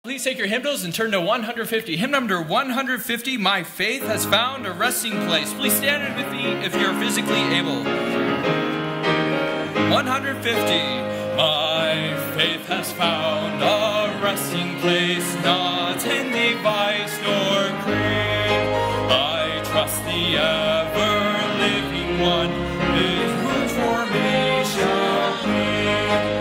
Please take your hymnals and turn to 150. Hymn number 150, My Faith Has Found a Resting Place. Please stand with me if you're physically able. 150. My faith has found a resting place, not in device nor creed. I trust the ever-living one, who for me shall plead.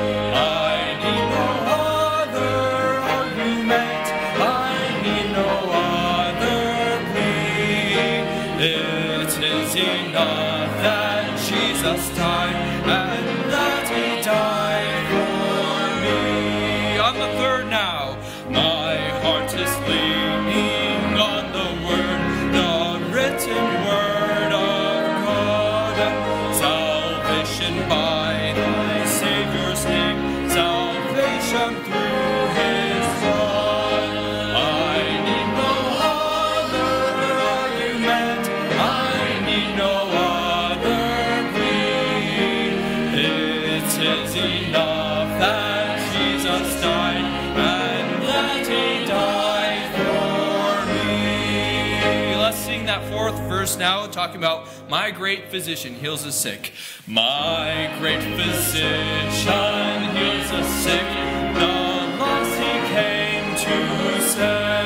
Enough that Jesus died and that he died for me. On the third now, my heart is leaning on the word, the written word of God. Salvation by thy Savior's name, salvation through his blood. I need no other argument, I need no enough that Jesus died and that he died for me. Let's sing that fourth verse now, talking about my great physician heals the sick. My great physician heals the sick, the lost he came to save.